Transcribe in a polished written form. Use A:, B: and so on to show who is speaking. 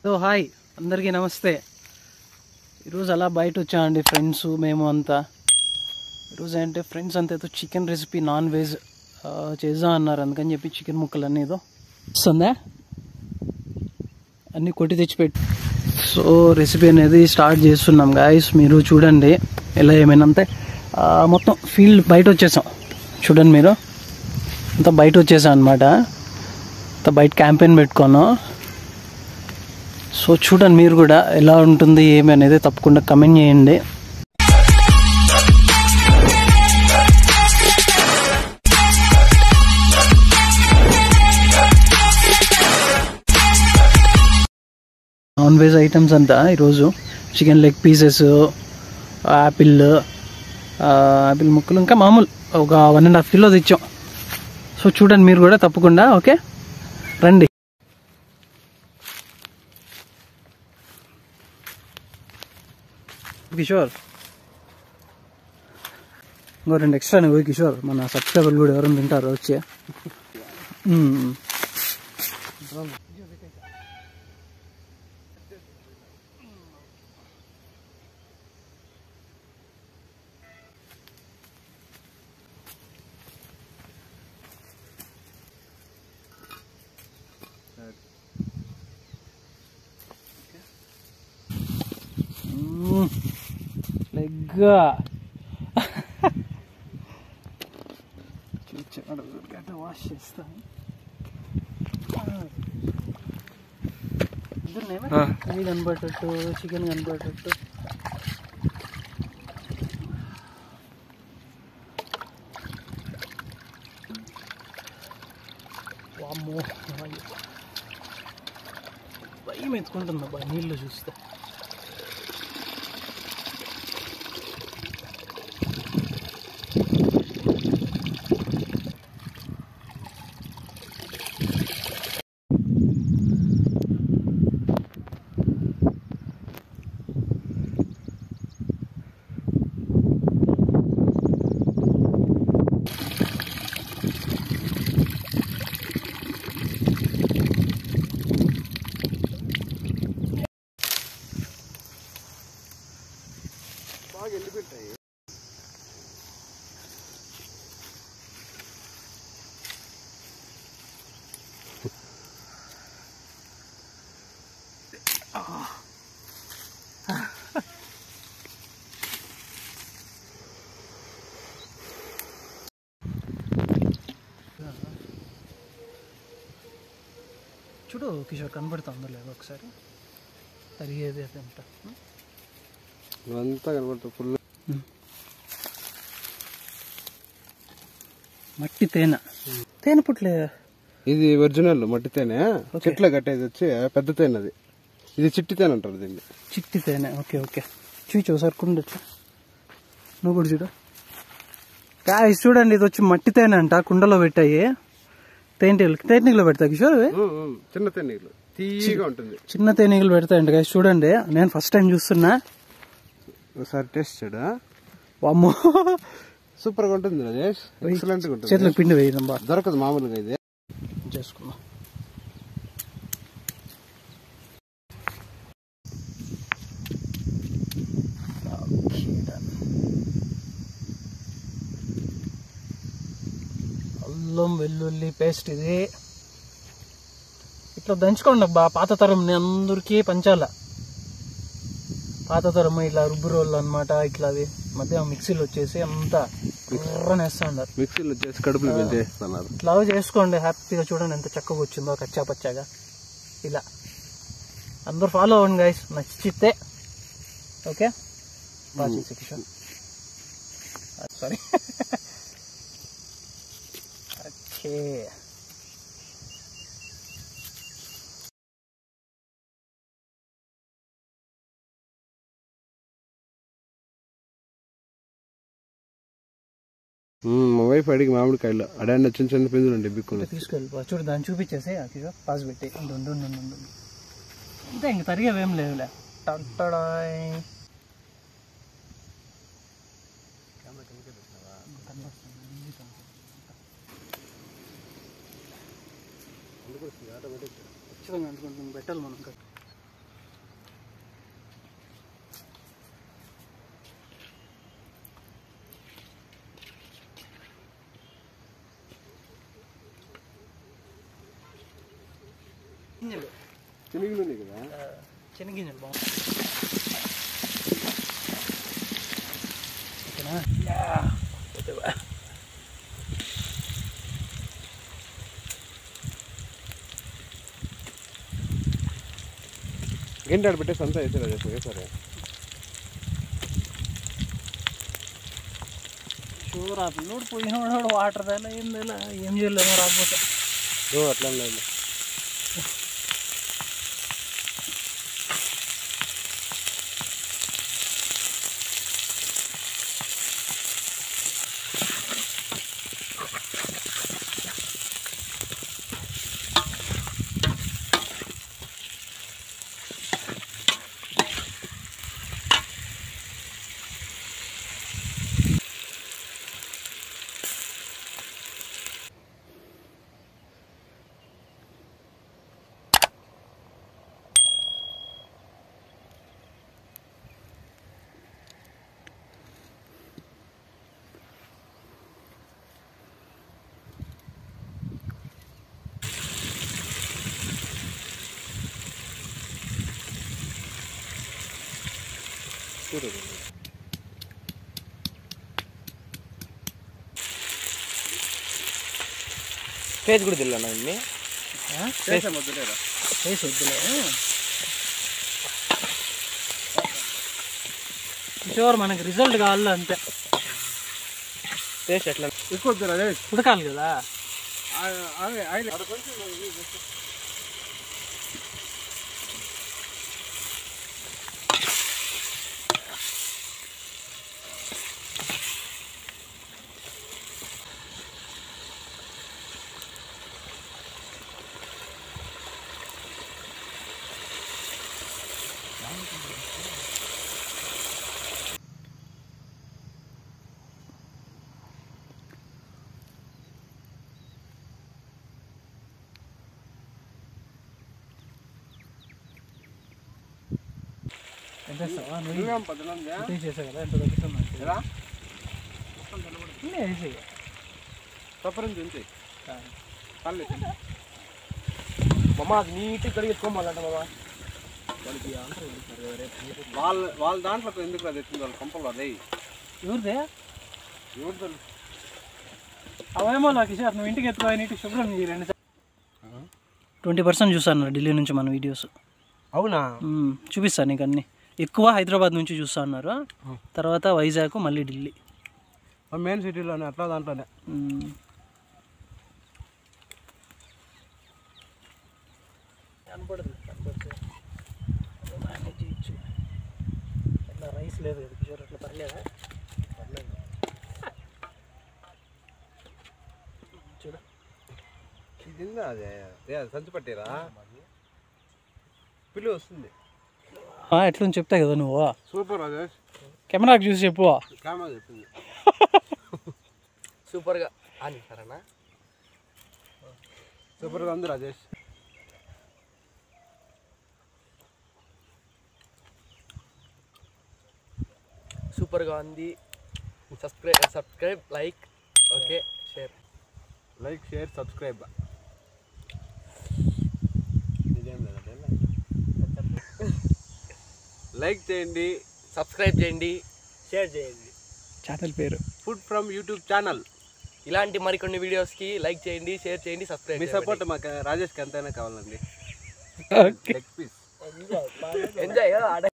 A: So hi అందరికీ నమస్తే. ఈరోజు అలా బయట వచ్చామండి ఫ్రెండ్స్ మేము అంతా. ఈరోజు ఏంటంటే ఫ్రెండ్స్ అంతా ఏదో చికెన్ రెసిపీ నాన్ వెజ్ చేద్దాం అన్నారు. అందుకని చెప్పి చికెన్ ముక్కలు అన్నీ ఏదో వస్తుందా అన్నీ కొట్టి తెచ్చిపెట్టి సో రెసిపీ అనేది స్టార్ట్ చేస్తున్నాం గాయస్. మీరు చూడండి ఎలా ఏమైనా అంతే మొత్తం ఫీల్డ్ బయట వచ్చేసాం. చూడండి మీరు అంతా బయట వచ్చేసాం అనమాట. అంతా బయట క్యాంపెయిన్ పెట్టుకున్నాం. సో చూడండి మీరు కూడా ఎలా ఉంటుంది ఏమి అనేది తప్పకుండా కమెంట్ చేయండి. నాన్ వెజ్ ఐటమ్స్ అంతా ఈరోజు చికెన్ లెగ్ పీసెస్, యాపిల్ ముక్కలు, ఇంకా మామూలు ఒక 1.5 కిలో తెచ్చాం. సో చూడండి మీరు కూడా తప్పకుండా. ఓకే రండి. కిషోర్ ఇంకో 2 ఎక్స్ట్రా పోయి కిషోర్, మన సబ్స్క్రైబర్లు కూడా ఎవరైనా తింటారు వచ్చి. లెగ్గా వాష్ చేస్తాను. ఇది కనబడేటట్టు, చికెన్ కనబడేటట్టు. వామ్మో భయం ఎత్తుకుంటుంది అబ్బా నీళ్ళు చూస్తే. చూడు కిషోర్ కనబడుతుందో లేదో ఒకసారి తరిగేది అదంతా
B: అంతా కనబడుతుంది ఫుల్.
A: మట్టి తేనె, తేనె పుట్లే. ఇది
B: ఒరిజినల్ మట్టి తేనె, చెట్ల కట్టేది వచ్చి పెద్ద తేనె. అది ఇది చిట్టి తేనె అంటారు దీన్ని.
A: చిట్టి తేనె. ఓకే ఓకే చూచు ఒకసారి కుండొచ్చు. నువ్వు కూడా చూడు గాయ్స్, చూడండి ఇది వచ్చి మట్టి తేనె అంట. కుండలో పెట్టాయి. తేనెగలు పెడతా కిషోర్.
B: చిన్న తేనెగలు తీయగా ఉంటుంది.
A: చిన్న తేనెగలు పెడతాయంట గాయ్స్. చూడండి నేను ఫస్ట్ టైం చూస్తున్నా.
B: ఒకసారి టేస్ట్ చూడ.
A: వామ్మో
B: సూపర్ గా ఉంటుంది రాజేష్. ఎక్సలెంట్ గా ఉంటుంది.
A: చేతులకు పిండి వేయడం బాగా
B: దొరకదు మామూలుగా. ఇది
A: చేసుకున్నాం. అల్లం వెల్లుల్లి పేస్ట్ ఇది ఇట్లా దంచుకోండి అబ్బా. పాత తరం అందరికీ పంచాల. పాత తరం ఇట్లా రుబ్బు రోళ్ళు అనమాట. ఇట్లా అది మధ్య మిక్సీలో వచ్చేసి అంతా వేస్తా ఉన్నారు.
B: మిక్సీలో వచ్చేసి కడుపులు పెంచేస్తున్నారు.
A: ఇట్లా చేసుకోండి హ్యాపీగా. చూడండి ఎంత చక్కగా వచ్చిందో కచ్చా పచ్చాగా. ఇలా అందరూ ఫాలో అవ్వండి గైస్, నచ్చితే. Okay Kishore sorry. ఓకే
B: మా వైఫ్ అడిగి మామిడికాయలు అడాండి చిన్న చిన్న పిందులు ఉండే బిక్కులు
A: తీసుకెళ్ళిపో. చూడు దాన్ని చూపించేసి కిషోర్ పాస్ పెట్టి అంతే. ఇంక తరిగేవేం లేవులే. ఖచ్చితంగా అనుకుంటున్నాం పెట్టాలి మనం. గింజలు
B: శనగలు కదా,
A: శనగింజలు బాగుంది. ఓకేనా?
B: గంట పెట్టేసి అంతా వేసారు సరే.
A: షూర్ ఆ పిల్లోడు పోయినోడు వాటర్ దాని ఏంది ఏం చేయలేమో రాకపోతే.
B: అట్లా లేదు.
C: పేజ్ కూడా తిన్నా ఇన్ని
A: వద్దులే షూర్ మనకి రిజల్ట్ కావాలి అంతే.
C: టేస్ట్ ఎట్లా
B: ఎక్కువ
A: ఉడకాలి కదా. చేసా కదా ఎంత తగ్గుతున్నా
C: మమ్మ నీట్గా కడిగెత్తుకోమాలంట మామ.
B: వాళ్ళ దాంట్లో ఎందుకు అది ఎత్తుంది వాళ్ళ కంపల్లో అదే
A: ఎవరిదే
B: ఎవరితో
A: అవేమో నాకు ఇచ్చారు. నువ్వు ఇంటికి ఎత్తుకో నీటికి శుభ్రం 20% చూసాను ఢిల్లీ నుంచి మన వీడియోస్.
C: అవునా?
A: చూపిస్తాను నీకు అన్నీ. ఎక్కువ హైదరాబాద్ నుంచి చూస్తా అన్నారు, తర్వాత వైజాగ్, మళ్ళీ ఢిల్లీ.
B: మెయిన్ సిటీలోనే అట్లా దాంట్లోనే.
A: అట్లా రైస్ లేదు కదా కిషోర్, అట్లా పర్లేదా? చూడ
B: ఇది అదే సంచి పట్టిరా పిల్లి వస్తుంది.
A: ఎట్లా చెప్తా కదా నువ్వు.
B: సూపర్ రాజేష్,
A: కెమెరాకి చూసి చెప్పు.
B: కెమెరా చెప్పింది
C: సూపర్గా అని సరేనా?
B: సూపర్గా ఉంది రాజేష్.
C: సూపర్గా ఉంది. Subscribe like okay share.
B: Like share subscribe. Like చేయండి,
C: సబ్స్క్రైబ్ చేయండి, షేర్ చేయండి.
A: ఛానల్ పేరు
B: ఫుడ్ ఫ్రమ్ యూట్యూబ్ ఛానల్.
C: ఇలాంటి మరికొన్ని వీడియోస్కి లైక్ చేయండి, షేర్ చేయండి, సబ్స్క్రైబ్.
B: మీ సపోర్ట్ మాకు రాజేష్కి ఎంతైనా కావాలండి. Leg piece
C: enjoy